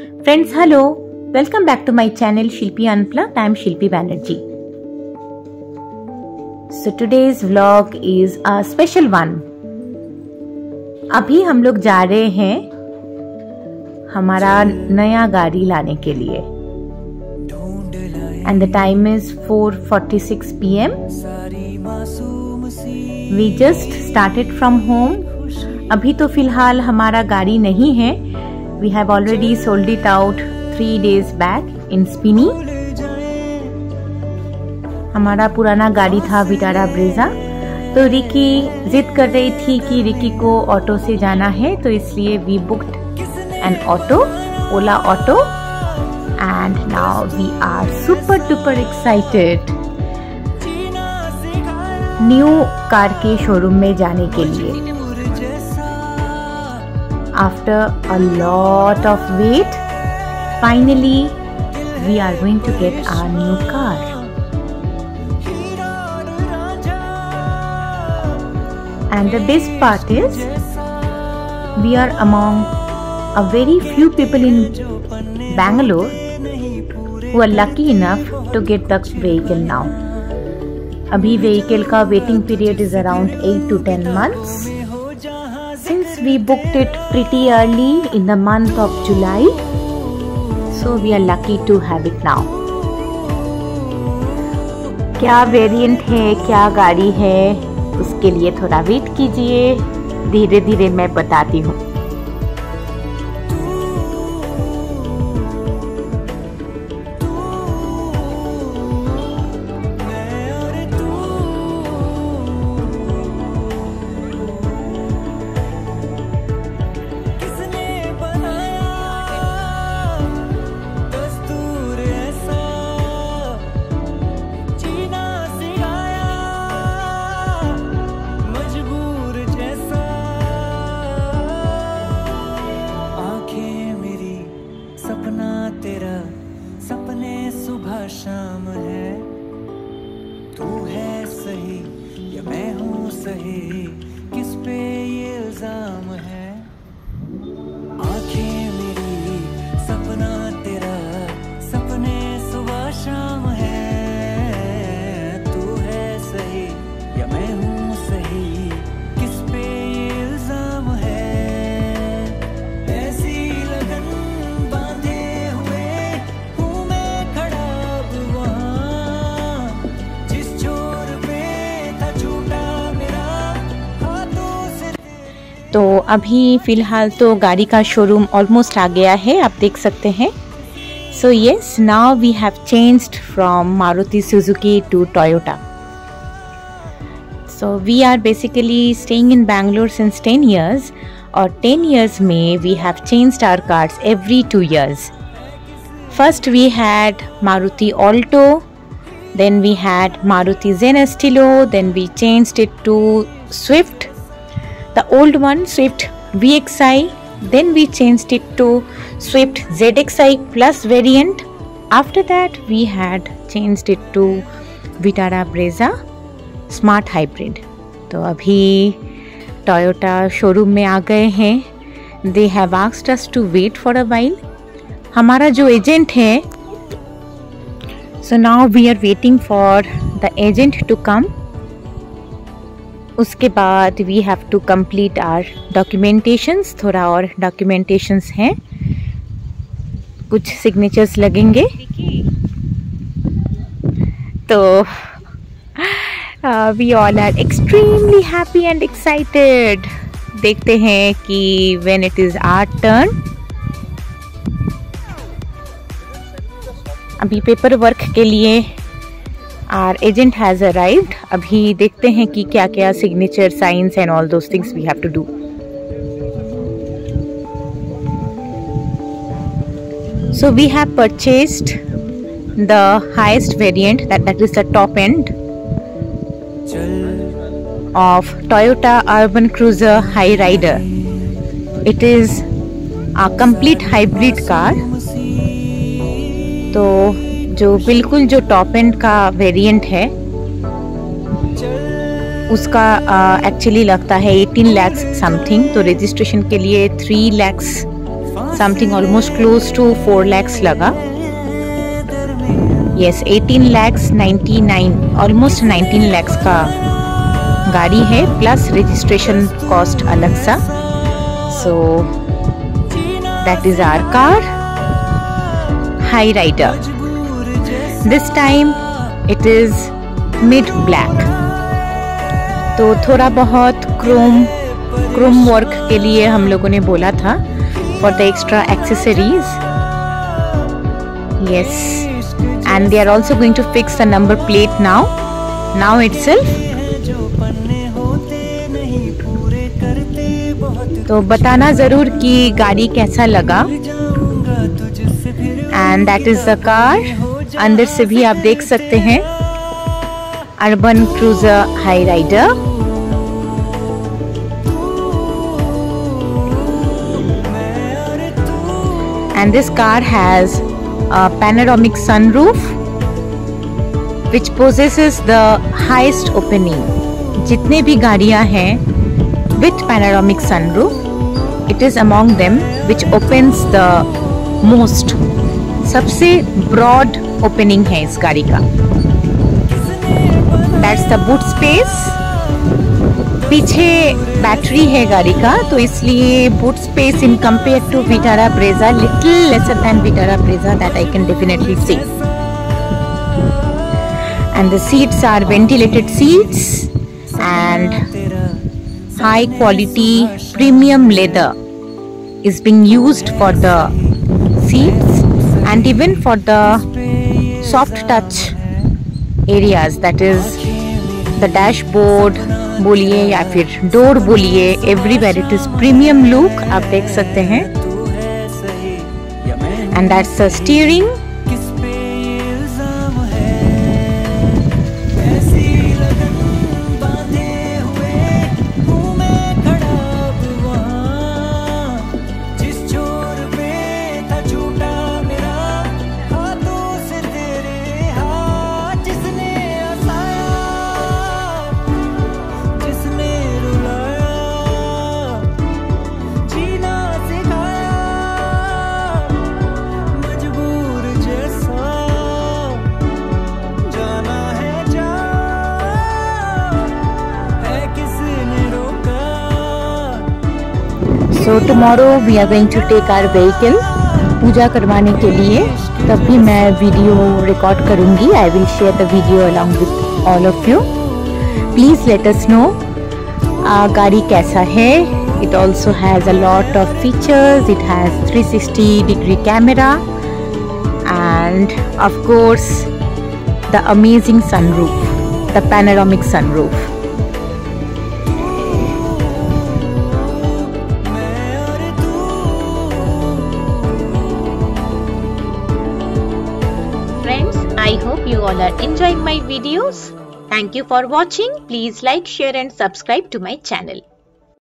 Friends, hello. Welcome back to my channel Shilpi Unplugged. I am Shilpi Banerjee. So today's vlog is a special one. अभी हम लोग जा रहे हैं हमारा नया गाड़ी लाने के लिए. And the time is 4:46 PM. We just started from home. अभी तो फिलहाल हमारा गाड़ी नहीं है. We have already sold it out 3 days back in Spini. हमारा पुराना गाड़ी था विटारा ब्रेजा. तो रिकी जिद कर रही थी कि रिकी को ऑटो से जाना है, तो इसलिए we booked an auto, Ola Auto, and now we are super duper excited. New car के शोरूम में जाने के लिए. After a lot of wait, finally we are going to get our new car. And the best part is, we are among a very few people in Bangalore who are lucky enough to get the vehicle now. अभी vehicle का waiting period is around 8 to 10 months. Since we booked it pretty early in the month of July, so we are lucky to have it now. क्या variant है, क्या गाड़ी है, उसके लिए थोड़ा वेट कीजिए. धीरे धीरे मैं बताती हूँ. शाम है, तू है सही या मैं हूँ सही, किस पे ये इल्जाम है. आंखें मेरी सपना तेरा, सपने सुबह शाम है. तू है सही या मैं हूँ सही, किस पे ये इल्जाम है. ऐसी लगन बांधे हुए हूँ मैं खड़ा तो अभी फ़िलहाल तो गाड़ी का शोरूम ऑलमोस्ट आ गया है, आप देख सकते हैं. So yes, now we have changed from Maruti Suzuki to Toyota. So we are basically staying in Bangalore since 10 years, और 10 years में we have changed our cars every 2 years. First we had Maruti Alto, then we had Maruti Zen Estilo, then we changed it to Swift, the old one Swift VXI, then we changed it to Swift ZXI Plus variant. After that we had changed it to Vitara Brezza Smart Hybrid. तो अभी Toyota showroom में आ गए हैं. They have asked us to wait for a while. हमारा जो agent है, so now we are waiting for the agent to come. उसके बाद we have to complete our documentations. थोड़ा और documentations हैं, कुछ signatures लगेंगे. तो we all are extremely happy and excited. देखते हैं कि when it is our turn. अभी पेपर वर्क के लिए our agent has arrived. अभी देखते हैं कि क्या क्या signature, signs and all those things we have to do. So we have purchased the highest variant, that is the top end of Toyota Urban Cruiser Hyryder. It is a complete hybrid car. तो जो बिल्कुल जो top and का variant है उसका actually लगता है 18 lakhs something. तो रजिस्ट्रेशन के लिए 3 lakhs something almost close to 4 lakhs लगा. यस 18 lakhs 99 ऑलमोस्ट 19 lakhs का गाड़ी है, प्लस रजिस्ट्रेशन कॉस्ट अलग सा. So that is our car Hyryder. This time it is mid black. तो थोड़ा बहुत क्रोम वर्क के लिए हम लोगों ने बोला था for the extra accessories. Yes, and they are also going to fix the number plate now itself. तो बताना जरूर कि गाड़ी कैसा लगा. And that is the car. अंदर से भी आप देख सकते हैं, Urban Cruiser Hyryder. And this car has a panoramic sunroof which possesses the highest opening. जितने भी गाड़ियां हैं with panoramic sunroof, it is among them which opens the most. सबसे broad opening है इस गाड़ी का. That's the boot space. पीछे बैटरी है गाड़ी का, तो इसलिए boot space in compare to Vitara Brezza little lesser than Vitara Brezza, that I can definitely see. And the seats are ventilated seats and high quality premium leather is being used for the seats and even for the soft touch areas, that is the dashboard बोलिए या फिर door बोलिए, everywhere it is premium look आप देख सकते हैं. And that's the steering. So tomorrow we are going to take our vehicle puja करवाने के लिए. तब भी मैं वीडियो रिकॉर्ड करूँगी. I will share the video along with all of you. Please let us know गाड़ी कैसा है. It also has a lot of features. It has 360-degree camera and of course the amazing sunroof, the panoramic sunroof. I hope you all are enjoying my videos. Thank you for watching. Please like, share and subscribe to my channel.